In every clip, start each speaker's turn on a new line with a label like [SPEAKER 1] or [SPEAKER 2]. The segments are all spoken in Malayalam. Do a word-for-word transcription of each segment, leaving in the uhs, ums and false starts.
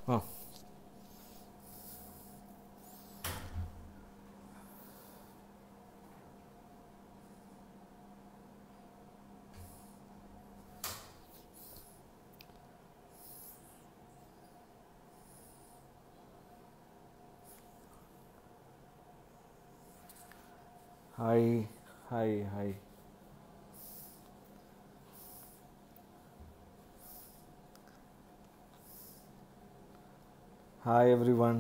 [SPEAKER 1] ആ hi hi hi hi everyone.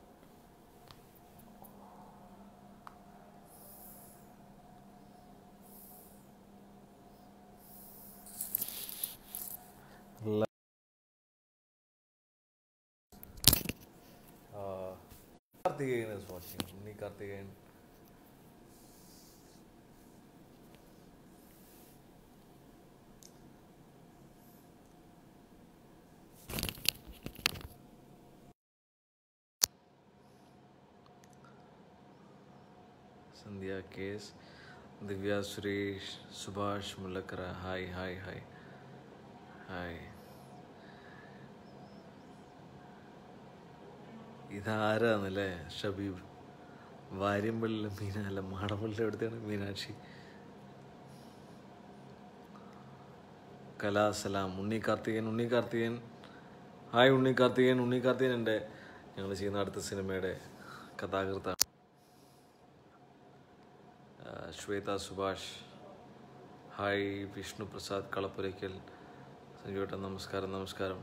[SPEAKER 1] Karthikeyan is watching. Unni Karthikeyan. Sandhya Case, Divya Suresh, Subhash Mulakara. Hi, hi, hi. Hi. ഇതാരാന്നല്ലേ ഷബീബ്? വാര്യമ്പള്ളിലെ മീന അല്ല, മാടമ്പള്ളിയുടെ അടുത്താണ് മീനാക്ഷി. കലാസലാം. ഉണ്ണി കാർത്തികൻ. ഉണ്ണി കാർത്തികൻ ഹായ്. ഉണ്ണി കാർത്തികൻ. ഉണ്ണി കാർത്തികൻ എൻ്റെ ഞങ്ങൾ ചെയ്യുന്ന അടുത്ത സിനിമയുടെ കഥാകൃത്താണ്. ശ്വേത സുഭാഷ് ഹായ്. വിഷ്ണു പ്രസാദ് കളപ്പുരയ്ക്കൽ. സഞ്ജുവേട്ടൻ നമസ്കാരം. നമസ്കാരം.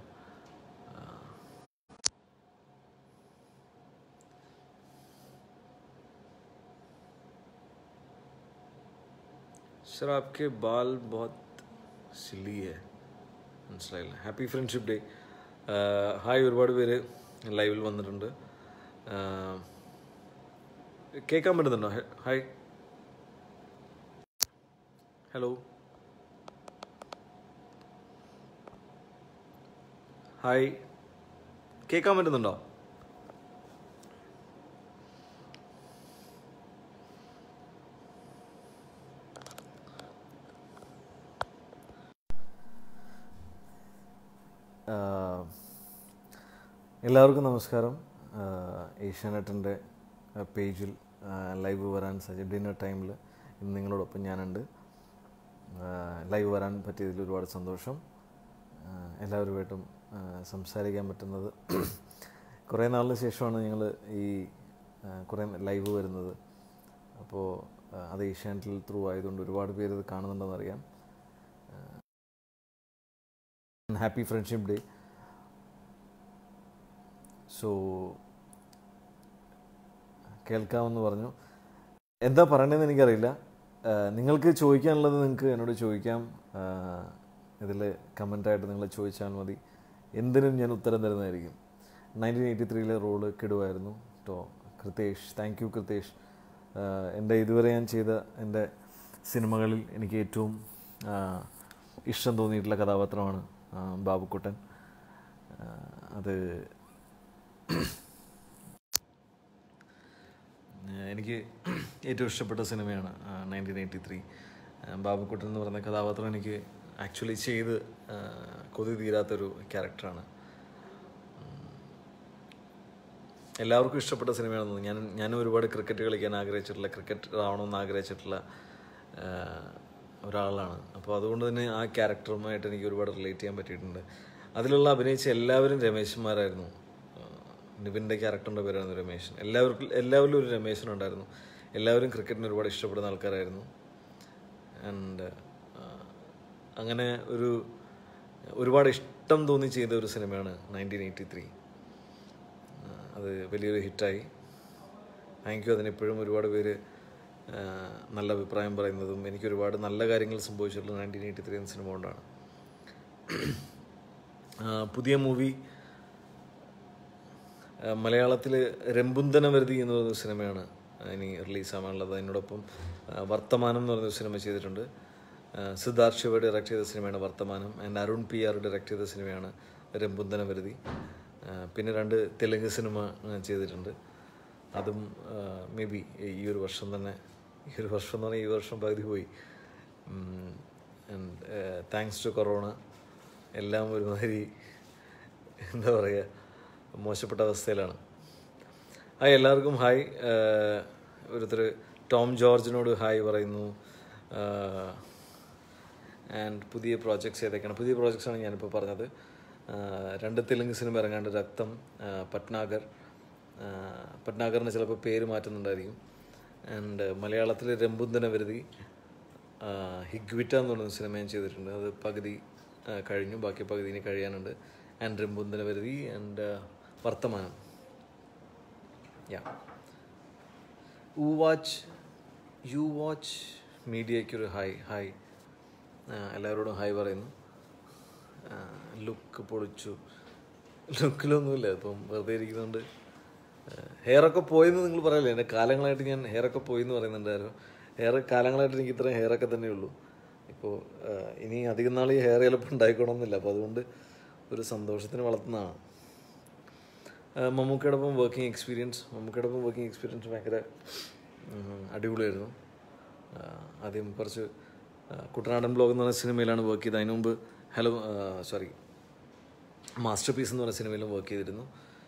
[SPEAKER 1] सर आपके बाल बहुत सिली है. മനസ്സിലായില്ല. Happy friendship day. ഹായ്. ഒരുപാട് പേര് ലൈവിൽ വന്നിട്ടുണ്ട്. കേൾക്കാൻ പറ്റുന്നുണ്ടോ? ഹായ്. ഹലോ. ഹായ്. കേൾക്കാൻ പറ്റുന്നുണ്ടോ? എല്ലാവർക്കും നമസ്കാരം. ഏഷ്യാനെറ്റിൻ്റെ പേജിൽ ലൈവ് വരാൻ സാധിച്ചു. ഡിന്നർ ടൈമിൽ ഇന്ന് നിങ്ങളോടൊപ്പം ഞാനുണ്ട്. ലൈവ് വരാൻ പറ്റിയതിൽ ഒരുപാട് സന്തോഷം. എല്ലാവരുമായിട്ടും സംസാരിക്കാൻ പറ്റുന്നത് കുറേ നാളിന് ശേഷമാണ് ഞങ്ങൾ ഈ കുറേ ലൈവ് വരുന്നത്. അപ്പോൾ അത് ഏഷ്യാനെറ്റിൽ ത്രൂ ആയതുകൊണ്ട് ഒരുപാട് പേര് ഇത് കാണുന്നുണ്ടെന്നറിയാം. Happy friendship day. സോ കേൾക്കാമെന്ന് പറഞ്ഞു. എന്താ പറയണതെന്ന് എനിക്കറിയില്ല. നിങ്ങൾക്ക് ചോദിക്കാനുള്ളത് നിങ്ങൾക്ക് എന്നോട് ചോദിക്കാം. ഇതിൽ കമൻ്റായിട്ട് നിങ്ങൾ ചോദിച്ചാൽ മതി. എന്തിനും ഞാൻ ഉത്തരം തരുന്നതായിരിക്കും. നയൻറ്റീൻ എയ്റ്റി ത്രീയിലെ റോള് കിടുവായിരുന്നു കേട്ടോ. Krithesh, thank you Krithesh. എൻ്റെ ഇതുവരെ ഞാൻ ചെയ്ത എൻ്റെ സിനിമകളിൽ എനിക്ക് ഏറ്റവും ഇഷ്ടം തോന്നിയിട്ടുള്ള കഥാപാത്രമാണ് ബാബുക്കുട്ടൻ. അത് എനിക്ക് ഏറ്റവും ഇഷ്ടപ്പെട്ട സിനിമയാണ് നയൻറ്റീൻ എയ്റ്റി ത്രീ. ബാബുക്കുട്ടൻ എന്ന് പറയുന്ന കഥാപാത്രം എനിക്ക് ആക്ച്വലി ചെയ്ത് കൊതി തീരാത്തൊരു ക്യാരക്ടറാണ്. എല്ലാവർക്കും ഇഷ്ടപ്പെട്ട സിനിമയാണെന്ന് ഞാൻ ഞാനും ഒരുപാട് ക്രിക്കറ്റ് കളിക്കാൻ ആഗ്രഹിച്ചിട്ടുള്ള, ക്രിക്കറ്റ് ആവണമെന്ന് ആഗ്രഹിച്ചിട്ടുള്ള ഒരാളാണ്. അപ്പോൾ അതുകൊണ്ട് തന്നെ ആ ക്യാരക്ടറുമായിട്ട് എനിക്ക് ഒരുപാട് റിലേറ്റ് ചെയ്യാൻ പറ്റിയിട്ടുണ്ട്. അതിലുള്ള അഭിനയിച്ച എല്ലാവരും രമേശന്മാരായിരുന്നു. നിവിൻ്റെ ക്യാരക്ടറിൻ്റെ പേരായിരുന്നു രമേശൻ. എല്ലാവർക്കും എല്ലാവരിലും ഒരു രമേശനുണ്ടായിരുന്നു. എല്ലാവരും ക്രിക്കറ്റിന് ഒരുപാട് ഇഷ്ടപ്പെടുന്ന ആൾക്കാരായിരുന്നു. ആൻഡ് അങ്ങനെ ഒരു ഒരുപാട് ഇഷ്ടം തോന്നി ചെയ്ത ഒരു സിനിമയാണ് നയൻറ്റീൻ എയ്റ്റി ത്രീ. അത് വലിയൊരു ഹിറ്റായി. Thank you. അതിനെപ്പോഴും ഒരുപാട് പേര് നല്ല അഭിപ്രായം പറയുന്നതും എനിക്കൊരുപാട് നല്ല കാര്യങ്ങൾ സംഭവിച്ചിട്ടുള്ള നയൻറ്റീൻ എയ്റ്റി ത്രീ എന്ന സിനിമ കൊണ്ടാണ്. പുതിയ മൂവി മലയാളത്തിൽ രംബുന്തനവരുതി എന്ന് പറയുന്ന സിനിമയാണ് ഇനി റിലീസാവാനുള്ളത്. അതിനോടൊപ്പം വർത്തമാനം എന്ന് പറയുന്ന സിനിമ ചെയ്തിട്ടുണ്ട്. സിദ്ധാർത്ഥ് ശിവ ഡയറക്റ്റ് ചെയ്ത സിനിമയാണ് Varthamanam. And Arun P R direct ചെയ്ത സിനിമയാണ് രംബുന്തനവരുതി. പിന്നെ രണ്ട് തെലുങ്ക് സിനിമ ചെയ്തിട്ടുണ്ട്. അതും മേ ബി ഈ ഒരു വർഷം തന്നെ, ഈ ഒരു വർഷം എന്ന് പറഞ്ഞാൽ ഈ വർഷം പകുതി പോയി. ആൻഡ് താങ്ക്സ് ടു കൊറോണ എല്ലാം ഒരുമാതിരി എന്താ പറയുക, മോശപ്പെട്ട അവസ്ഥയിലാണ്. ഹായ് എല്ലാവർക്കും ഹായ്. ഒരുത്തർ ടോം ജോർജിനോട് ഹായ് പറയുന്നു. ആൻഡ് പുതിയ പ്രോജക്ട്സ് ഏതൊക്കെയാണ്? പുതിയ പ്രോജക്ട്സാണ് ഞാനിപ്പോൾ പറഞ്ഞത്. രണ്ട് തെലുങ്ക് സിനിമ ഇറങ്ങാണ്ട്, രക്തം, പട്നാഗർ. പട്നാഗറിന് ചിലപ്പോൾ പേര് മാറ്റുന്നുണ്ടായിരിക്കും. ആൻഡ് മലയാളത്തിൽ രംബുന്തന വരുതി, ഹിഗ്വിറ്റ എന്ന് പറയുന്ന സിനിമ ഞാൻ ചെയ്തിട്ടുണ്ട്. അത് പകുതി കഴിഞ്ഞു, ബാക്കി പകുതി ഇനി കഴിയാനുണ്ട്. ആൻഡ് രംബുന്തന വരുതി and Varthamanam. Yeah you watch you watch മീഡിയയ്ക്കൊരു ഹായ്. ഹായ് എല്ലാവരോടും ഹായ് പറയുന്നു. ലുക്ക് പൊളിച്ചു. ലുക്കിലൊന്നുമില്ല, ഇപ്പം വെറുതെ ഇരിക്കുന്നുണ്ട്. ഹെയറൊക്കെ പോയെന്ന് നിങ്ങൾ പറയല്ലേ? എൻ്റെ കാലങ്ങളായിട്ട് ഞാൻ ഹെയറൊക്കെ പോയെന്ന് പറയുന്നുണ്ടായിരുന്നു. ഹെയർ കാലങ്ങളായിട്ട് എനിക്ക് ഇത്രയും ഹെയറൊക്കെ തന്നെ ഉള്ളൂ. ഇപ്പോൾ ഇനി അധികം നാൾ ഈ ഹെയർ ചിലപ്പോൾ ഉണ്ടായിക്കണമെന്നില്ല. അപ്പോൾ അതുകൊണ്ട് ഒരു സന്തോഷത്തിന് വളർത്തുന്നതാണ്. മമ്മൂക്കയോടൊപ്പം വർക്കിംഗ് എക്സ്പീരിയൻസ് മമ്മൂക്കയോടൊപ്പം വർക്കിംഗ് എക്സ്പീരിയൻസ് ഭയങ്കര അടിപൊളിയായിരുന്നു. ആദ്യം കുറച്ച് കുട്ടനാടൻ ബ്ലോഗ് എന്ന് പറഞ്ഞ സിനിമയിലാണ് വർക്ക് ചെയ്തത്. അതിന് മുമ്പ് ഹലോ സോറി മാസ്റ്റർ പീസ് എന്ന് പറഞ്ഞ സിനിമയിലും വർക്ക് ചെയ്തിരുന്നു.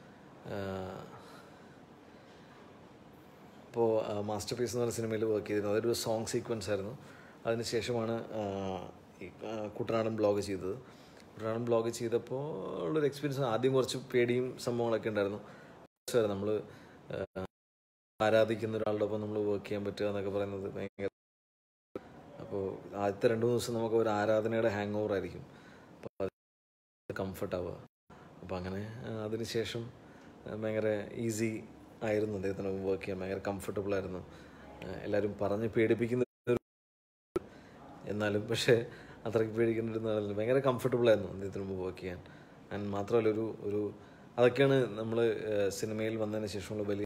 [SPEAKER 1] അപ്പോൾ മാസ്റ്റർ പീസ് എന്ന് പറഞ്ഞ സിനിമയിൽ വർക്ക് ചെയ്തിരുന്നു. അതൊരു സോങ് സീക്വൻസ് ആയിരുന്നു. അതിന് ശേഷമാണ് ഈ കുട്ടനാടൻ ബ്ലോഗ് ചെയ്തത്. കുട്ടനാടൻ ബ്ലോഗ് ചെയ്തപ്പോൾ ഉള്ളൊരു എക്സ്പീരിയൻസ്, ആദ്യം കുറച്ച് പേടിയും സംഭവങ്ങളൊക്കെ ഉണ്ടായിരുന്നു. നമ്മൾ ആരാധിക്കുന്ന ഒരാളുടെ ഒപ്പം നമ്മൾ വർക്ക് ചെയ്യാൻ പറ്റുക എന്നൊക്കെ പറയുന്നത് ഭയങ്കര. അപ്പോൾ ആദ്യത്തെ രണ്ട് മൂന്ന് ദിവസം നമുക്ക് ഒരു ആരാധനയുടെ ഹാങ് ഓവർ ആയിരിക്കും. അപ്പോൾ അത് കംഫർട്ടാവുക. അപ്പോൾ അങ്ങനെ അതിന് ശേഷം ഭയങ്കര ഈസി ആയിരുന്നു അദ്ദേഹത്തിന് വർക്ക് ചെയ്യാൻ. ഭയങ്കര കംഫർട്ടബിൾ ആയിരുന്നു. എല്ലാവരും പറഞ്ഞ് പേടിപ്പിക്കുന്ന, എന്നാലും പക്ഷേ അത്രയ്ക്ക് പേടിക്കേണ്ടിരുന്ന ഭയങ്കര കംഫർട്ടബിൾ ആയിരുന്നു അദ്ദേഹത്തിന് മുമ്പ് വർക്ക് ചെയ്യാൻ. ആൻഡ് മാത്രമല്ല ഒരു ഒരു അതൊക്കെയാണ് നമ്മൾ സിനിമയിൽ വന്നതിന് ശേഷമുള്ള വലിയ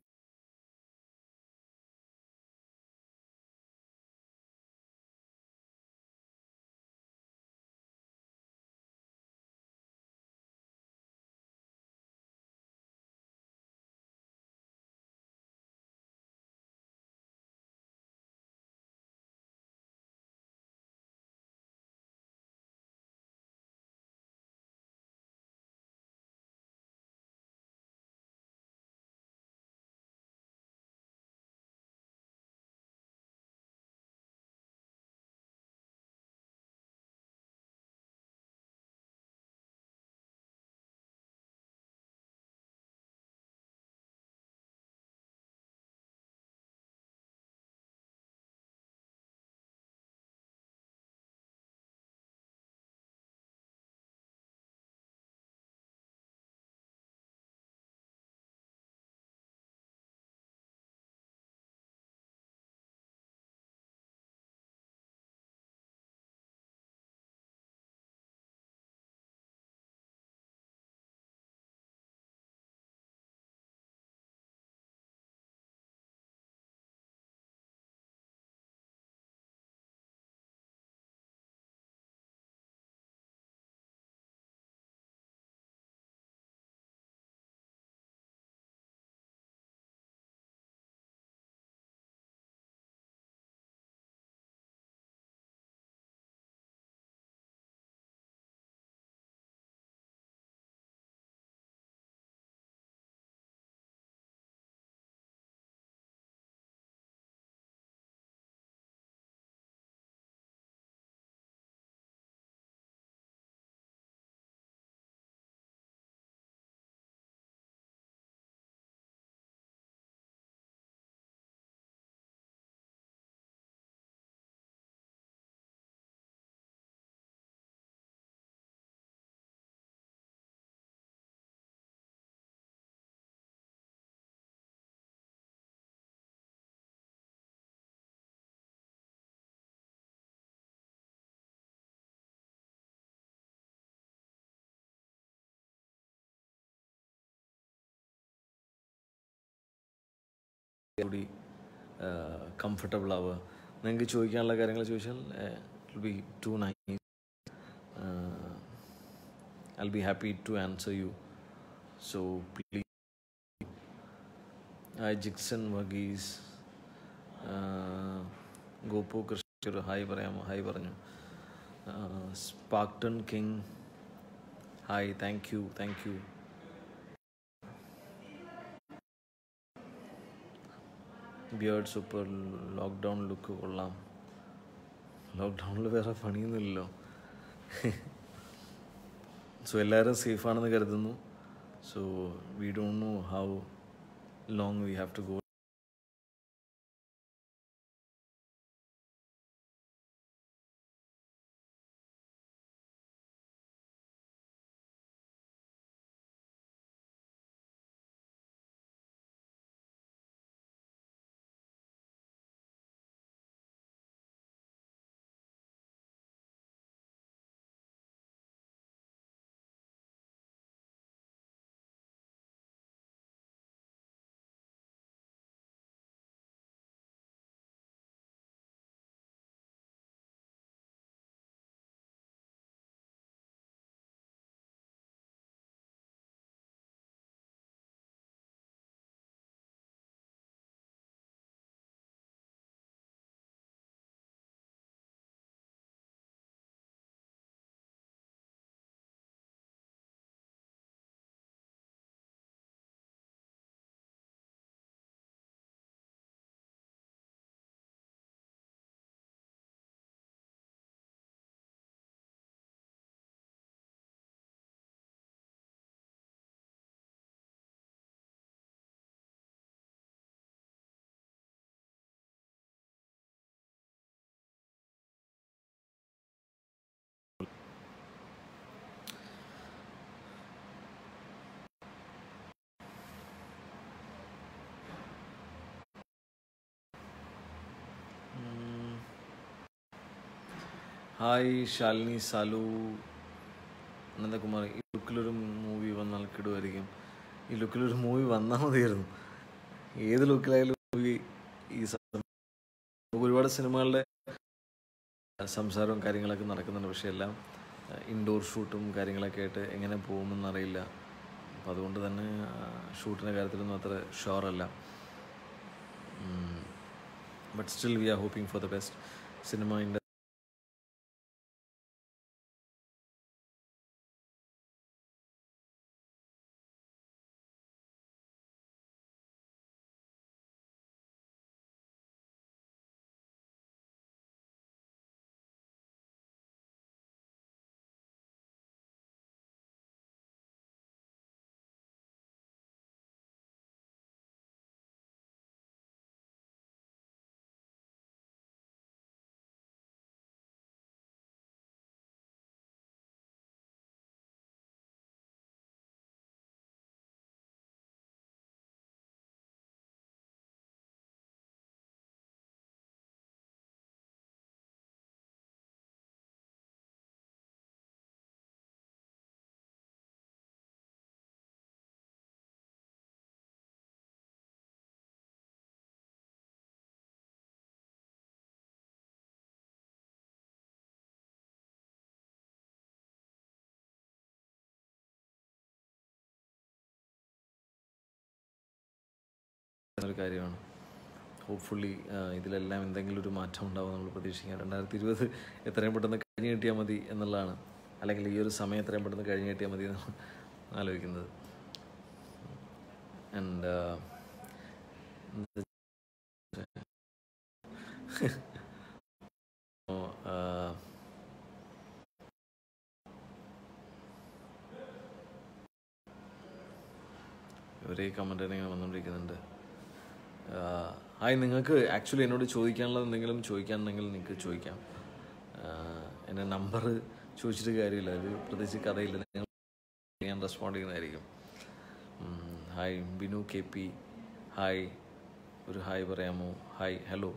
[SPEAKER 1] കൂടി കംഫർട്ടബിൾ ആവുക. നിങ്ങൾക്ക് ചോദിക്കാനുള്ള കാര്യങ്ങൾ ചോദിച്ചാൽ it will be to nice. I will be happy to answer you. So please. Hi Jixon Varghese. Gopu Krishna hi പറയാമോ? ഹായ് പറഞ്ഞു. സ്പാക്ടൺ king hi. Thank you thank you. Beard super, lockdown look കൊള്ളാം. ലോക്ക്ഡൗണിൽ വേറെ പണിയൊന്നുമില്ലല്ലോ. സോ എല്ലാവരും സേഫാണെന്ന് കരുതുന്നു. So we don't know how long we have to go. Hi Shalini, Salu, Ananthakumar. ഈ ലുക്കിലൊരു മൂവി വന്നാൽ കിടുമായിരിക്കും. ഈ ലുക്കിലൊരു മൂവി വന്നാൽ മതിയായിരുന്നു. ഏത് ലുക്കിലായാലും മൂവി ഈ ഒരുപാട് സിനിമകളുടെ സംസാരവും കാര്യങ്ങളൊക്കെ നടക്കുന്നുണ്ട്. പക്ഷെ എല്ലാം ഇൻഡോർ ഷൂട്ടും കാര്യങ്ങളൊക്കെ ആയിട്ട് എങ്ങനെ പോകുമെന്നറിയില്ല. അപ്പം അതുകൊണ്ട് തന്നെ ഷൂട്ടിൻ്റെ കാര്യത്തിലൊന്നും അത്ര ഷുവറല്ല. But still we are hoping for the best. Cinema ഇൻഡ ഒരു കാര്യമാണ്. ഹോപ്പ്ഫുള്ളി ഇതിലെല്ലാം എന്തെങ്കിലും ഒരു മാറ്റം ഉണ്ടാവും നമ്മൾ പ്രതീക്ഷിക്കാം. രണ്ടായിരത്തി ഇരുപത് എത്രയും പെട്ടെന്ന് കഴിഞ്ഞ് കിട്ടിയാൽ മതി എന്നുള്ളതാണ്. അല്ലെങ്കിൽ ഈ ഒരു സമയം എത്രയും പെട്ടെന്ന് കഴിഞ്ഞ് കിട്ടിയാൽ മതി എന്നാണ് ആലോചിക്കുന്നത്. ആൻഡ് ഒരേ കമൻ്റ് തന്നെ വന്നുകൊണ്ടിരിക്കുന്നുണ്ട്. ഹായ്, നിങ്ങൾക്ക് ആക്ച്വലി എന്നോട് ചോദിക്കാനുള്ളത് എന്തെങ്കിലും ചോദിക്കാനുണ്ടെങ്കിൽ നിങ്ങൾക്ക് ചോദിക്കാം. എൻ്റെ നമ്പർ ചോദിച്ചിട്ട് കാര്യമില്ല, അത് പ്രത്യേകിച്ച് കഥയില്ല. നിങ്ങൾ ഞാൻ റെസ്പോണ്ട് ചെയ്യുന്നതായിരിക്കും. Hi Binu K P, hi, ഒരു ഹായ് പറയാമോ? Hi, hello.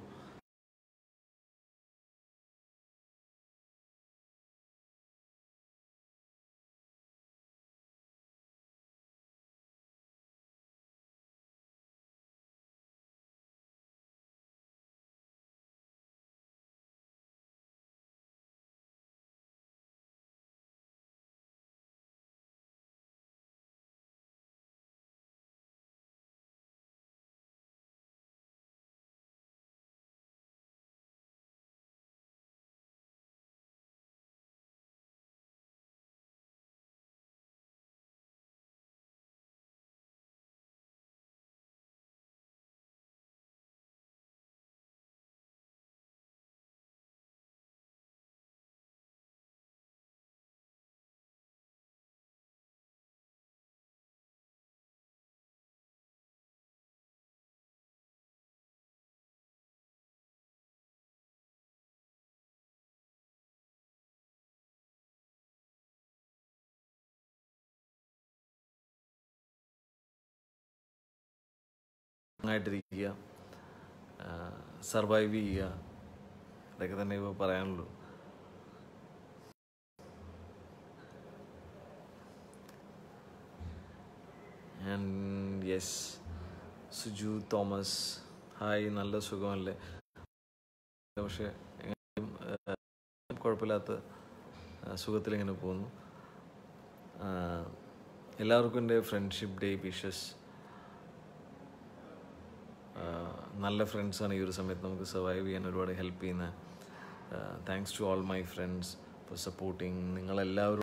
[SPEAKER 1] ആയിട്ടിരിക്കുക, സർവൈവ് ചെയ്യുക, ഇതൊക്കെ തന്നെ ഇപ്പോൾ പറയാനുള്ളൂ. And yes, Suju Thomas, hi, നല്ല സുഖമല്ലേ? പക്ഷേ എങ്ങനെയും കുഴപ്പമില്ലാത്ത സുഖത്തിലിങ്ങനെ പോകുന്നു. എല്ലാവർക്കും എൻ്റെ ഫ്രണ്ട്ഷിപ്പ് ഡേ വിഷസ്. നല്ല ഫ്രണ്ട്സാണ് ഈ ഒരു സമയത്ത് നമുക്ക് സർവൈവ് ചെയ്യാൻ ഒരുപാട് ഹെൽപ്പ് ചെയ്യുന്നത്. Thanks to all my friends for supporting. നിങ്ങളെല്ലാവരും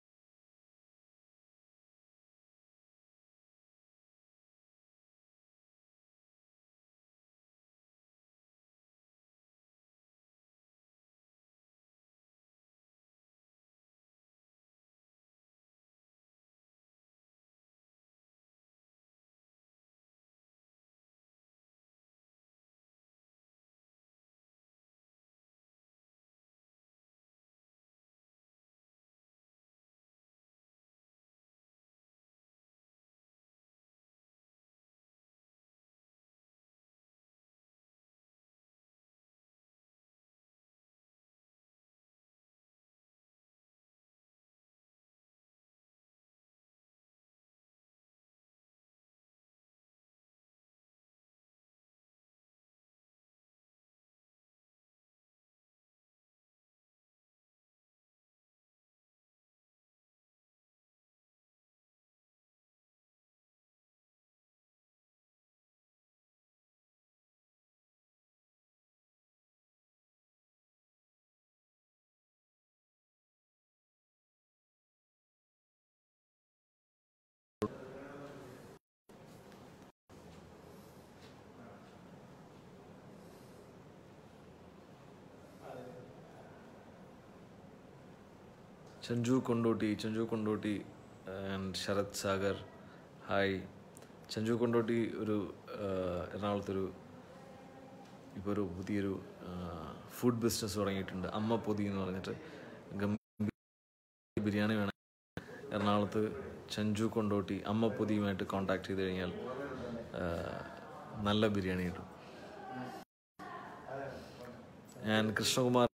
[SPEAKER 1] ചഞ്ചു കൊണ്ടോട്ടി, ചഞ്ചു കൊണ്ടോട്ടി ആൻഡ് ശരത് സാഗർ, ഹായ്. ചഞ്ചു കൊണ്ടോട്ടി ഒരു എറണാകുളത്തൊരു ഇപ്പോൾ ഒരു പുതിയൊരു ഫുഡ് ബിസിനസ് തുടങ്ങിയിട്ടുണ്ട്, അമ്മ പൊതി എന്ന് പറഞ്ഞിട്ട്. ഗംഭീര ബിരിയാണി വേണം എറണാകുളത്ത്. ചഞ്ചു കൊണ്ടോട്ടി അമ്മ പൊതിയുമായിട്ട് കോൺടാക്ട് ചെയ്ത് കഴിഞ്ഞാൽ നല്ല ബിരിയാണി കിട്ടും. ഞാൻ കൃഷ്ണകുമാർ,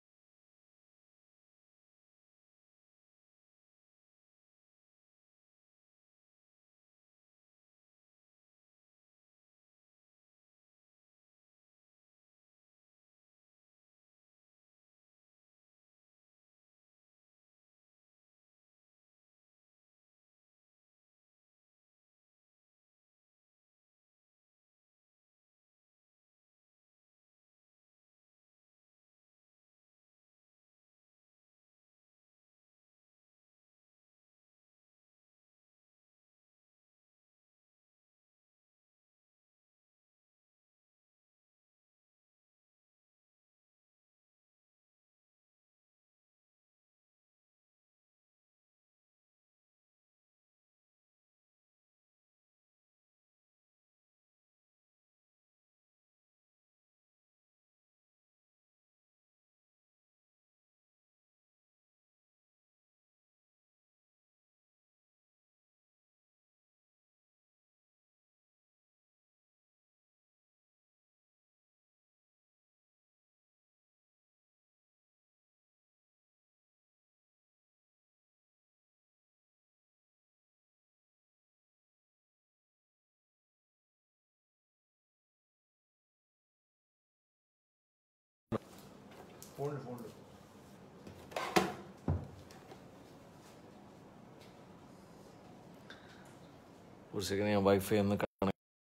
[SPEAKER 1] ഒരു സെക്കൻഡ് ഞാൻ വൈഫൈ ഒന്ന് കാണാം.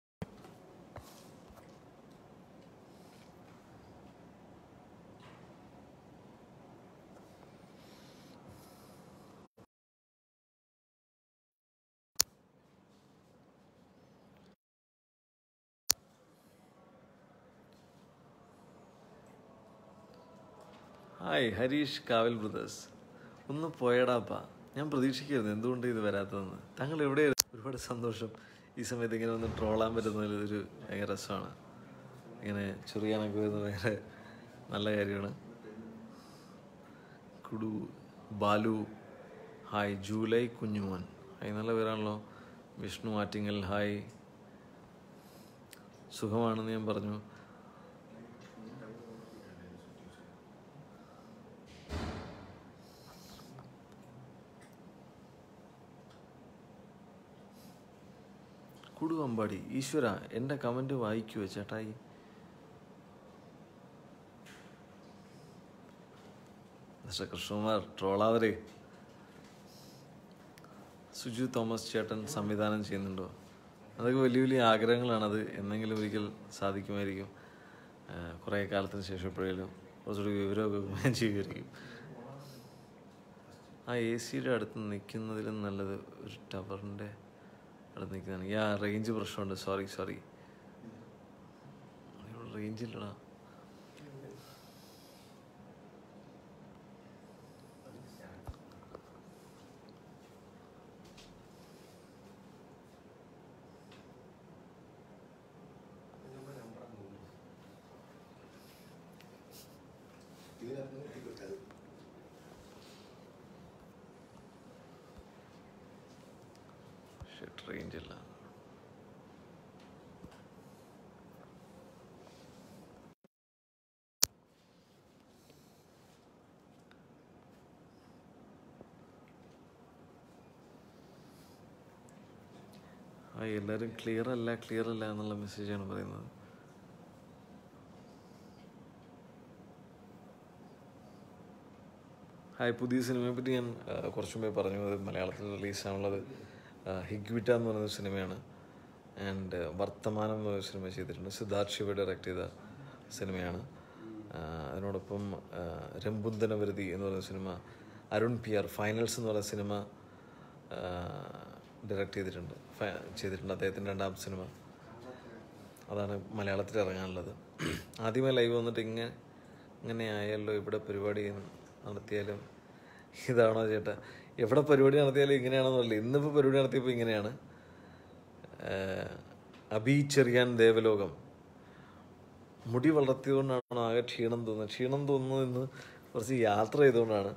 [SPEAKER 1] ഹായ് ഹരീഷ് കാവൽ ബ്രദേഴ്സ്, ഒന്ന് പോയടാപ്പാ. ഞാൻ പ്രതീക്ഷിക്കായിരുന്നു എന്തുകൊണ്ട് ഇത് വരാത്തതെന്ന്. താങ്കൾ എവിടെയായിരുന്നു? ഒരുപാട് സന്തോഷം. ഈ സമയത്ത് ഇങ്ങനെ ഒന്ന് ട്രോളാൻ പറ്റുന്നതിൽ ഒരു ഭയങ്കര രസമാണ്. ഇങ്ങനെ ചെറിയാനൊക്കെ വരുന്നത് ഭയങ്കര നല്ല കാര്യമാണ്. Kudu Balu, hi. July Kunjumon, hi, നല്ല പേരാണല്ലോ. വിഷ്ണു ആറ്റിങ്ങൽ, ഹായ്. സുഖമാണെന്ന് ഞാൻ പറഞ്ഞു. കുടുവമ്പാടി ഈശ്വര, എൻ്റെ കമൻറ്റ് വായിക്കുവോ ചേട്ടായി? മിസ്റ്റർ കൃഷ്ണകുമാർ ട്രോളാവരെ. സുജു തോമസ് ചേട്ടൻ സംവിധാനം ചെയ്യുന്നുണ്ടോ? അതൊക്കെ വലിയ വലിയ ആഗ്രഹങ്ങളാണത്. എന്നെങ്കിലും ഒരിക്കൽ സാധിക്കുമായിരിക്കും. കുറേ കാലത്തിന് ശേഷം എപ്പോഴേലും കുറച്ചുകൂടി വിവരമൊക്കെ ഞാൻ ചെയ്യുമായിരിക്കും. ആ എ സിയുടെ അടുത്ത് നിൽക്കുന്നതിലും നല്ലത് ഒരു ടവറിൻ്റെ അടുത്ത് നിൽക്കുന്നതാണ്. യാ, റേഞ്ച് പ്രശ്നമുണ്ട്. സോറി സോറി റേഞ്ച് ഇല്ലടാ. റേഞ്ച് ഇല്ല. ആ എല്ലാവരും ക്ലിയർ അല്ല ക്ലിയർ അല്ല എന്നുള്ള മെസ്സേജാണ് പറയുന്നത്. ഹായ്, പുതിയ സിനിമയെ പറ്റി ഞാൻ കുറച്ചു മുമ്പേ പറഞ്ഞു. അത് മലയാളത്തിൽ റിലീസാണുള്ളത്. ഹിഗ്വിറ്റ എന്ന് പറയുന്ന സിനിമയാണ്. ആൻഡ് വർത്തമാനം എന്ന് പറയുന്ന സിനിമ ചെയ്തിട്ടുണ്ട്. സിദ്ധാർത്ഥ് ശിവ ഡയറക്റ്റ് ചെയ്ത സിനിമയാണ്. അതിനോടൊപ്പം രംബുന്തനവരുതി എന്ന് പറയുന്ന cinema Arun P R finals എന്ന് പറയുന്ന സിനിമ ഡയറക്റ്റ് ചെയ്തിട്ടുണ്ട് ചെയ്തിട്ടുണ്ട് അദ്ദേഹത്തിൻ്റെ രണ്ടാമത്തെ സിനിമ. അതാണ് മലയാളത്തിൽ ഇറങ്ങാനുള്ളത്. ആദ്യമേ ലൈവ് വന്നിട്ട് ഇങ്ങനെ ഇങ്ങനെ ആയാലോ, ഇവിടെ പരിപാടി നടത്തിയാലും ഇതാണോ ചേട്ടാ? എവിടെ പരിപാടി നടത്തിയാലും ഇങ്ങനെയാണെന്നല്ല. ഇന്നിപ്പോൾ പരിപാടി നടത്തിയപ്പോൾ ഇങ്ങനെയാണ്. അബി ചെറിയാൻ ദേവലോകം. മുടി വളർത്തിയതുകൊണ്ടാണ് ആകെ ക്ഷീണം തോന്നുന്നത്. ക്ഷീണം തോന്നുന്നത് ഇന്ന് കുറച്ച് യാത്ര ചെയ്തുകൊണ്ടാണ്.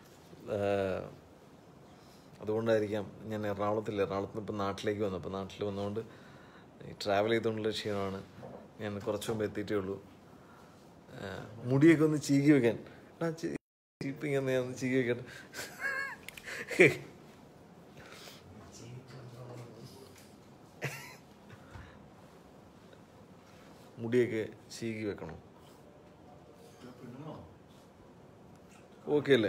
[SPEAKER 1] അതുകൊണ്ടായിരിക്കാം. ഞാൻ എറണാകുളത്തില്ല, എറണാകുളത്ത് നിന്ന് ഇപ്പം നാട്ടിലേക്ക് വന്നു. അപ്പോൾ നാട്ടിൽ വന്നുകൊണ്ട് ട്രാവൽ ചെയ്തുകൊണ്ടുള്ള ക്ഷീണമാണ്. ഞാൻ കുറച്ച് മുമ്പ് എത്തിയിട്ടേ ഉള്ളൂ. മുടിയൊക്കെ ഒന്ന് ചീകി വെക്കാൻ ചീപ്പിങ് ഒന്ന് ഞാൻ ഒന്ന് ചീകി വെക്കട്ടെ. മുടിയൊക്കെ ചീകി വെക്കണം. ഓക്കെ അല്ലേ?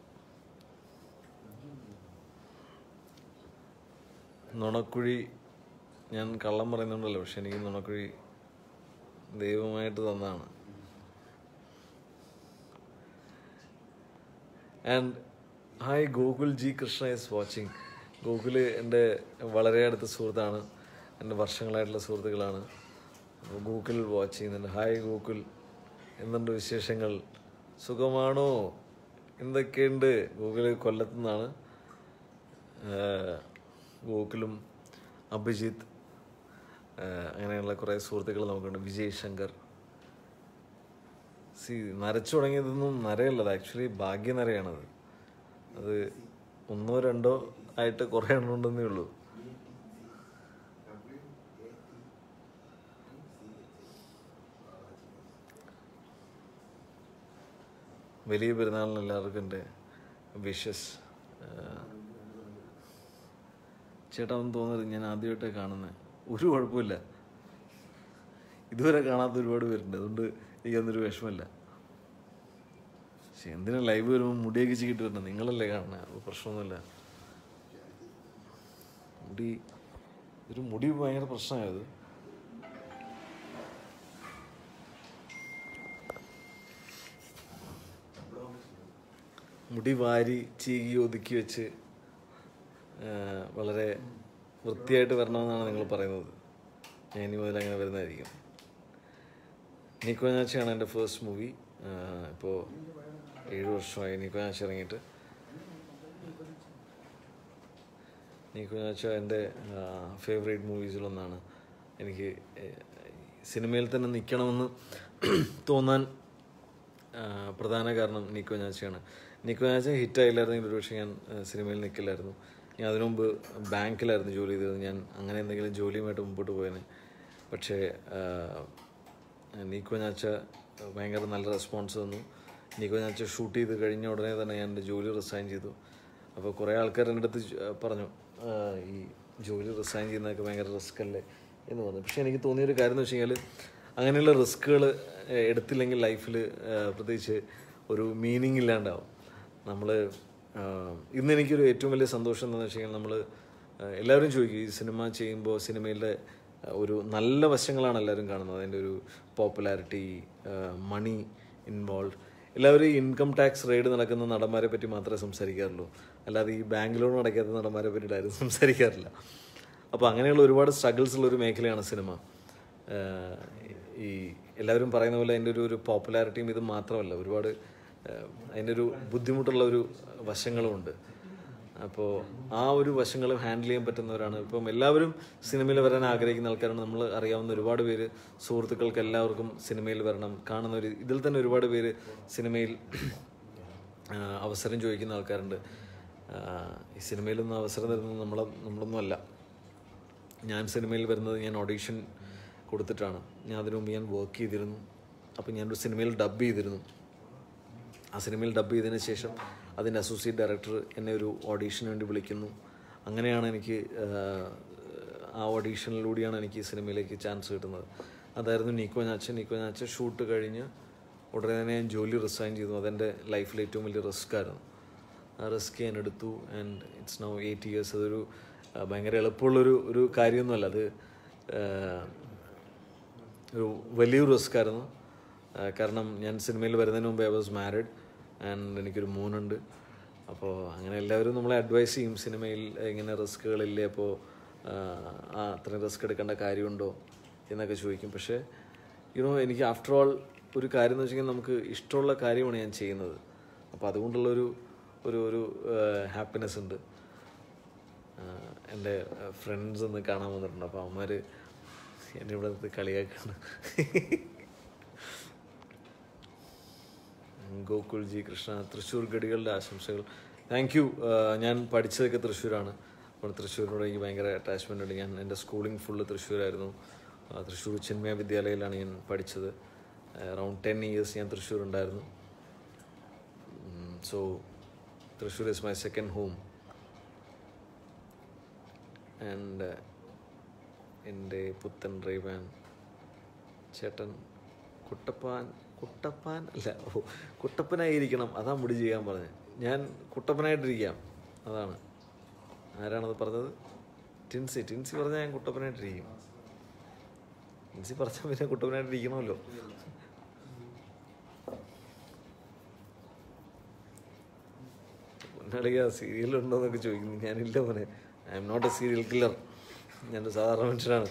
[SPEAKER 1] നുണക്കുഴി ഞാൻ കള്ളം പറയുന്നുണ്ടല്ലോ, പക്ഷെ എനിക്ക് നുണക്കുഴി ദൈവമായിട്ട് തന്നതാണ്. And hi, Gokul G Krishna is watching. Gokul എൻ്റെ വളരെ അടുത്ത സുഹൃത്താണ്, എൻ്റെ വർഷങ്ങളായിട്ടുള്ള സുഹൃത്തുക്കളാണ്. അപ്പോൾ ഗോകുൽ വാച്ച് ചെയ്യുന്നുണ്ട്. ഹായ് ഗോകുൽ, എന്തുണ്ട് വിശേഷങ്ങൾ? സുഖമാണോ? എന്തൊക്കെയുണ്ട്? ഗോകുൽ കൊല്ലത്തു നിന്നാണ്. ഗോകുലും അഭിജിത്ത്, അങ്ങനെയുള്ള കുറേ സുഹൃത്തുക്കൾ നമുക്കുണ്ട്. വിജയ് ശങ്കർ. സി നരച്ചു തുടങ്ങിയതൊന്നും നരയല്ലത്, ആക്ച്വലി ഭാഗ്യനരയാണത്. അത് ഒന്നോ രണ്ടോ ആയിട്ട് കുറേ എണ്ണം ഉണ്ടെന്നേ ഉള്ളൂ. വലിയ പെരുന്നാളിന് എല്ലാവർക്കും എൻ്റെ വിഷസ്. ചേട്ടാ ഒന്നും തോന്നരുത്, ഞാൻ ആദ്യമായിട്ടാണ് കാണുന്നത്. ഒരു കുഴപ്പമില്ല, ഇതുവരെ കാണാത്ത ഒരുപാട് പേരുണ്ട്. അതുകൊണ്ട് എനിക്കൊന്നൊരു വിഷമമില്ല. പക്ഷെ എന്തിനാ ലൈവ് വരുമ്പോൾ മുടിയൊക്കെ ചീക്കിട്ട് വരണം? നിങ്ങളല്ലേ കാണുന്നത്, അപ്പോൾ പ്രശ്നമൊന്നുമില്ല. മുടി ഒരു മുടി ഭയങ്കര പ്രശ്നമായത്. മുടി വാരി ചീകി ഒതുക്കി വെച്ച് വളരെ വൃത്തിയായിട്ട് വരണമെന്നാണ് നിങ്ങൾ പറയുന്നത്. ഞാൻ ഇനി മുതൽ അങ്ങനെ വരുന്നതായിരിക്കും. നിക്കോ ഞാച്ചയാണ് എൻ്റെ ഫസ്റ്റ് മൂവി. ഇപ്പോൾ ഏഴ് വർഷമായി നിക്കോ ഞാച്ച ഇറങ്ങിയിട്ട്. നിക്കോ ഞാച്ച എൻ്റെ ഫേവറേറ്റ് മൂവീസിലൊന്നാണ്. എനിക്ക് സിനിമയിൽ തന്നെ നിൽക്കണമെന്ന് തോന്നാൻ പ്രധാന കാരണം നിക്കോ ഞാച്ചയാണ്. നിക്കോ ഞാച്ച ഹിറ്റായില്ലായിരുന്നെങ്കിൽ ഒരുപക്ഷെ ഞാൻ സിനിമയിൽ നിൽക്കില്ലായിരുന്നു. ഞാൻ അതിനു മുമ്പ് ബാങ്കിലായിരുന്നു ജോലി ചെയ്തത്. ഞാൻ അങ്ങനെ എന്തെങ്കിലും ജോലിയുമായിട്ട് മുമ്പോട്ട് പോയേനെ. പക്ഷേ നീക്കോ ഞാച്ച ഭയങ്കര നല്ല റെസ്പോൺസ് തന്നു. നീക്കോ ഞാച്ച ഷൂട്ട് ചെയ്ത് കഴിഞ്ഞ ഉടനെ തന്നെ ഞാൻ എൻ്റെ ജോലി റിസൈൻ ചെയ്തു. അപ്പോൾ കുറേ ആൾക്കാർ എൻ്റെ അടുത്ത് പറഞ്ഞു ഈ ജോലി റിസൈൻ ചെയ്യുന്നതൊക്കെ ഭയങ്കര റിസ്ക് അല്ലേ എന്ന് പറഞ്ഞു. പക്ഷേ എനിക്ക് തോന്നിയൊരു കാര്യം എന്ന് വെച്ച് കഴിഞ്ഞാൽ അങ്ങനെയുള്ള റിസ്ക്കുകൾ എടുത്തില്ലെങ്കിൽ ലൈഫിൽ പ്രത്യേകിച്ച് ഒരു മീനിങ് ഇല്ലാണ്ടാവും. നമ്മൾ ഇന്ന് എനിക്കൊരു ഏറ്റവും വലിയ സന്തോഷം എന്താണെന്ന് വെച്ച് കഴിഞ്ഞാൽ നമ്മൾ എല്ലാവരും ചോദിക്കും ഈ സിനിമ ചെയ്യുമ്പോൾ സിനിമയിലെ ഒരു നല്ല വശങ്ങളാണ് എല്ലാവരും കാണുന്നത്. അതിൻ്റെ ഒരു പോപ്പുലാരിറ്റി, മണി ഇൻവോൾവ്. എല്ലാവരും ഈ ഇൻകം ടാക്സ് റെയ്ഡ് നടക്കുന്ന നടന്മാരെ പറ്റി മാത്രമേ സംസാരിക്കാറുള്ളൂ, അല്ലാതെ ഈ ബാങ്ക് ലോൺ അടയ്ക്കാത്ത നടന്മാരെ പറ്റിയിട്ട് ആരും സംസാരിക്കാറില്ല. അപ്പോൾ അങ്ങനെയുള്ള ഒരുപാട് സ്ട്രഗിൾസ് ഉള്ളൊരു മേഖലയാണ് സിനിമ. ഈ എല്ലാവരും പറയുന്ന പോലെ അതിൻ്റെ ഒരു ഒരു പോപ്പുലാരിറ്റിയും ഇത് മാത്രമല്ല, ഒരുപാട് അതിൻ്റെ ഒരു ബുദ്ധിമുട്ടുള്ള ഒരു വശങ്ങളുമുണ്ട്. അപ്പോൾ ആ ഒരു വശങ്ങളും ഹാൻഡിൽ ചെയ്യാൻ പറ്റുന്നവരാണ്. ഇപ്പം എല്ലാവരും സിനിമയിൽ വരാൻ ആഗ്രഹിക്കുന്ന ആൾക്കാരാണ്. നമ്മൾ അറിയാവുന്ന ഒരുപാട് പേര്, സുഹൃത്തുക്കൾക്ക് എല്ലാവർക്കും സിനിമയിൽ വരണം കാണുന്ന ഒരു ഇതിൽ തന്നെ ഒരുപാട് പേര് സിനിമയിൽ അവസരം ചോദിക്കുന്ന ആൾക്കാരുണ്ട്. ഈ സിനിമയിലൊന്നും അവസരം തരുന്നത് നമ്മളെ നമ്മളൊന്നും അല്ല. ഞാൻ സിനിമയിൽ വരുന്നത് ഞാൻ ഓഡീഷൻ കൊടുത്തിട്ടാണ്. ഞാൻ അതിനു മുമ്പ് ഞാൻ വർക്ക് ചെയ്തിരുന്നു. അപ്പോൾ ഞാനൊരു സിനിമയിൽ ഡബ് ചെയ്തിരുന്നു. ആ സിനിമയിൽ ഡബ് ചെയ്തതിന് ശേഷം അതിൻ്റെ അസോസിയേറ്റ് ഡയറക്ടർ എന്നെ ഒരു ഓഡീഷന് വേണ്ടി വിളിക്കുന്നു. അങ്ങനെയാണ് എനിക്ക് ആ ഓഡീഷനിലൂടെയാണ് എനിക്ക് സിനിമയിലേക്ക് ചാൻസ് കിട്ടുന്നത്. അതായിരുന്നു നീക്കോ ഞാച്ച. നീക്കോ ഞാച്ച ഷൂട്ട് കഴിഞ്ഞ് ഉടനെ തന്നെ ഞാൻ ജോലി റിസൈൻ ചെയ്തു. അതെൻ്റെ ലൈഫിൽ ഏറ്റവും വലിയ റിസ്ക് ആയിരുന്നു. ആ റിസ്ക് ഞാൻ എടുത്തു. And it's now eight years. അതൊരു ഭയങ്കര എളുപ്പമുള്ളൊരു ഒരു കാര്യമൊന്നുമല്ല. അത് ഒരു വലിയൊരു റിസ്ക് ആയിരുന്നു. കാരണം ഞാൻ സിനിമയിൽ വരുന്നതിന് മുമ്പ് ഐ വാസ് മാരിഡ് ആൻഡ് എനിക്കൊരു മോനുണ്ട്. അപ്പോൾ അങ്ങനെ എല്ലാവരും നമ്മളെ അഡ്വൈസ് ചെയ്യും സിനിമയിൽ ഇങ്ങനെ റിസ്ക്കുകളില്ലേ, അപ്പോൾ ആ അത്രയും റിസ്ക് എടുക്കേണ്ട കാര്യമുണ്ടോ എന്നൊക്കെ ചോദിക്കും. പക്ഷേ യുനോ എനിക്ക് ആഫ്റ്റർ ഓൾ ഒരു കാര്യം എന്ന് വെച്ച് കഴിഞ്ഞാൽ നമുക്ക് ഇഷ്ടമുള്ള കാര്യമാണ് ഞാൻ ചെയ്യുന്നത്. അപ്പോൾ അതുകൊണ്ടുള്ളൊരു ഒരു ഒരു ഹാപ്പിനെസ് ഉണ്ട്. എൻ്റെ ഫ്രണ്ട്സ് ഒന്ന് കാണാൻ വന്നിട്ടുണ്ട്. അപ്പോൾ അവന്മാർ എന്നെ ഇവിടെ നിന്ന് കളിയാക്കാണ്. ഗോകുൽജി കൃഷ്ണ, തൃശ്ശൂർ ഗഡികളുടെ ആശംസകൾ. Thank you. ഞാൻ പഠിച്ചതൊക്കെ തൃശ്ശൂരാണ്. അപ്പോൾ തൃശ്ശൂരിനോട് എനിക്ക് ഭയങ്കര അറ്റാച്ച്മെൻ്റ് ഉണ്ട്. ഞാൻ എൻ്റെ സ്കൂളിംഗ് ഫുള്ള് തൃശ്ശൂരായിരുന്നു. തൃശ്ശൂർ ചിന്മയ വിദ്യാലയയിലാണ് ഞാൻ പഠിച്ചത്. അറൗണ്ട് ടെൻ ഇയേഴ്സ് ഞാൻ തൃശ്ശൂർ ഉണ്ടായിരുന്നു. So Thrissur is my second home. And എൻ്റെ പുത്തൻ റേവാൻ ചേട്ടൻ കുട്ടപ്പാൻ കുട്ടപ്പാൻ അല്ല ഓ കുട്ടപ്പനായിരിക്കണം, അതാ മുടി ചെയ്യാൻ പറഞ്ഞത്. ഞാൻ കുട്ടപ്പനായിട്ടിരിക്കാം, അതാണ്. ആരാണത് പറഞ്ഞത്? ടിൻസി. ടിൻസി പറഞ്ഞാൽ ഞാൻ കുട്ടപ്പനായിട്ടിരിക്കും. ടിൻസി പറഞ്ഞാൽ പിന്നെ കുട്ടപ്പനായിട്ടിരിക്കണമല്ലോ. പൊന്നളിക സീരിയലുണ്ടോയെന്നൊക്കെ ചോദിക്കുന്നു. ഞാനില്ല മോനെ, I'm not a serial killer. ഞാനൊരു സാധാരണ മനുഷ്യനാണ്.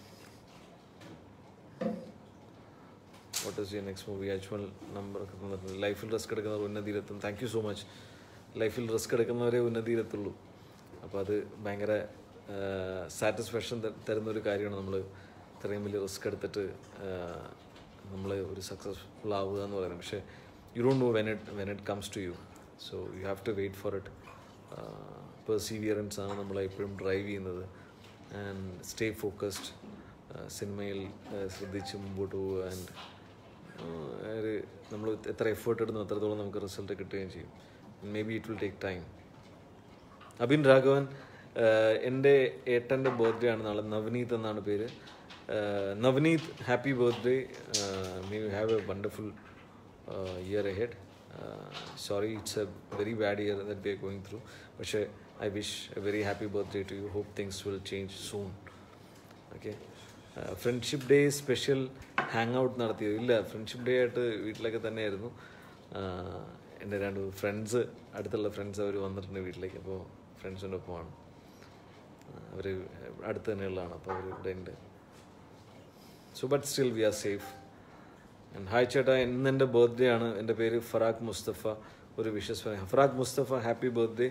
[SPEAKER 1] What is your next movie? Ajmal number ഒക്കെ തന്നിട്ടുണ്ട്. ലൈഫിൽ റിസ്ക് എടുക്കുന്നവർ ഉന്നതിയിലെത്തും. Thank you so much. ലൈഫിൽ റിസ്ക് എടുക്കുന്നവരെ ഉന്നതിയിലെത്തുള്ളൂ. അപ്പോൾ അത് ഭയങ്കര സാറ്റിസ്ഫാക്ഷൻ തരുന്നൊരു കാര്യമാണ്. നമ്മൾ ഇത്രയും വലിയ റിസ്ക് എടുത്തിട്ട് നമ്മൾ ഒരു സക്സസ്ഫുൾ ആവുക എന്ന് പറയുന്നത്. പക്ഷേ you don't know when it when it comes to you. So you have to wait for it. Perseverance ആണ് നമ്മളെ എപ്പോഴും ഡ്രൈവ് ചെയ്യുന്നത്. And stay focused. സിനിമയിൽ ശ്രദ്ധിച്ച് മുമ്പോട്ട് പോവുക. ആൻഡ് ഒരു നമ്മൾ എത്ര എഫേർട്ട് ഇടുന്നു അത്രത്തോളം നമുക്ക് റിസൾട്ട് കിട്ടുകയും ചെയ്യും. Maybe it will take time. Abin Raghavan, എൻ്റെ ഏട്ടൻ്റെ ബർത്ത്ഡേ ആണ് നാളെ. നവനീത് എന്നാണ് പേര്. Navneeth, happy birthday. May you have a wonderful year ahead. Sorry, it's a very bad year that we are going through. പക്ഷേ I wish a very happy birthday to you. Hope things will change soon. Okay. Friendship day special hang out നടത്തിയത് ഇല്ല. ഫ്രണ്ട്ഷിപ്പ് ഡേ ആയിട്ട് വീട്ടിലൊക്കെ തന്നെയായിരുന്നു. എൻ്റെ രണ്ട് ഫ്രണ്ട്സ്, അടുത്തുള്ള ഫ്രണ്ട്സ്, അവർ വന്നിട്ടുണ്ട് വീട്ടിലേക്ക്. അപ്പോൾ ഫ്രണ്ട്സിൻ്റെ ഒപ്പമാണ്. അവർ അടുത്ത് തന്നെയുള്ളതാണ്. അപ്പോൾ അവർ ഇവിടെ ഉണ്ട്. So but still we are safe. And hi ചേട്ടാ, ഇന്ന് എൻ്റെ ബർത്ത്ഡേ ആണ്. എൻ്റെ പേര് ഫറാഖ് മുസ്തഫ. ഒരു വിഷസ് പറയാം. Farakh Mustafa, happy birthday.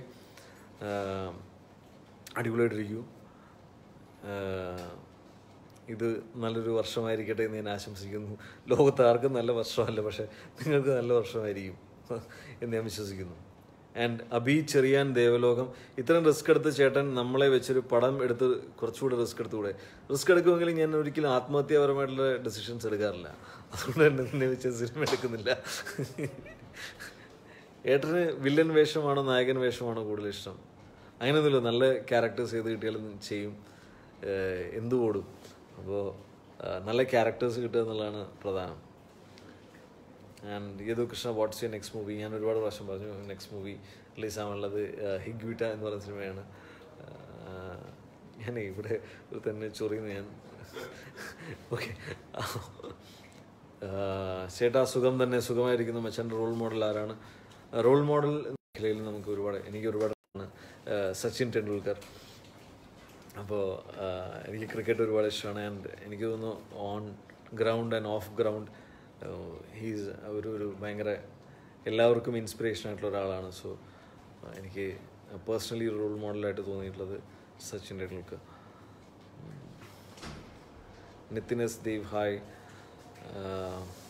[SPEAKER 1] അടിപൊളിയായിട്ടിരിക്കൂ. ഇത് നല്ലൊരു വർഷമായിരിക്കട്ടെ എന്ന് ഞാൻ ആശംസിക്കുന്നു. ലോകത്ത് ആർക്കും നല്ല വർഷമല്ല, പക്ഷേ നിങ്ങൾക്ക് നല്ല വർഷമായിരിക്കും എന്ന് ഞാൻ വിശ്വസിക്കുന്നു. ആൻഡ് അബി ചെറിയാൻ ദേവലോകം. ഇത്രയും റിസ്ക് എടുത്ത് ചേട്ടൻ നമ്മളെ വെച്ചൊരു പടം എടുത്ത് കുറച്ചുകൂടെ റിസ്ക് എടുത്തുകൂടെ? റിസ്ക് എടുക്കുമെങ്കിലും ഞാൻ ഒരിക്കലും ആത്മഹത്യാപരമായിട്ടുള്ള ഡെസിഷൻസ് എടുക്കാറില്ല. അതുകൊണ്ട് തന്നെ നിന്നെ വെച്ച സിനിമ എടുക്കുന്നില്ല. ഏട്ടന് വില്ലൻ വേഷമാണോ നായകൻ വേഷമാണോ കൂടുതൽ ഇഷ്ടം? അങ്ങനെയൊന്നുമില്ല, നല്ല ക്യാരക്ടേഴ്സ് ചെയ്ത് കിട്ടിയാലും ചെയ്യും, എന്തുകൂടും. അപ്പോൾ നല്ല ക്യാരക്ടേഴ്സ് കിട്ടുക എന്നുള്ളതാണ് പ്രധാനം. And Yadu Krishna, what's your next movie? ഞാൻ ഒരുപാട് പ്രാവശ്യം പറഞ്ഞു നെക്സ്റ്റ് മൂവി റിലീസാണുള്ളത് ഹിഗ്വിറ്റ എന്ന് പറയുന്ന സിനിമയാണ്. ഞാൻ ഇവിടെ തന്നെ ചൊറിയുന്നു ഞാൻ. ഓക്കെ, ചേട്ടാ സുഖം തന്നെ, സുഖമായിരിക്കുന്നു. മച്ചാൻ്റെ റോൾ മോഡൽ ആരാണ്? റോൾ മോഡൽ മേഖലയിൽ നമുക്ക് ഒരുപാട്, എനിക്ക് ഒരുപാട് സച്ചിൻ ടെണ്ടുൽക്കർ. അപ്പോൾ എനിക്ക് ക്രിക്കറ്റ് ഒരുപാട് ഇഷ്ടമാണ്. ആൻഡ് എനിക്ക് തോന്നുന്നു on ground and off ground he's ഒരു ഒരു ഭയങ്കര എല്ലാവർക്കും ഇൻസ്പിറേഷൻ ആയിട്ടുള്ള ഒരാളാണ്. സോ എനിക്ക് പേഴ്സണലി റോൾ മോഡലായിട്ട് തോന്നിയിട്ടുള്ളത് സച്ചിൻ ടെണ്ടുൽക്കർ. Nithin S Dev, hi.